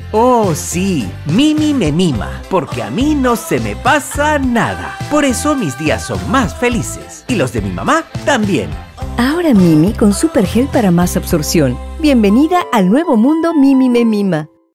Oh, sí, Mimi me mima, porque a mí no se me pasa nada. Por eso mis días son más felices. Y los de mi mamá también. Ahora Mimi con Supergel para más absorción. Bienvenida al nuevo mundo Mimi me mima.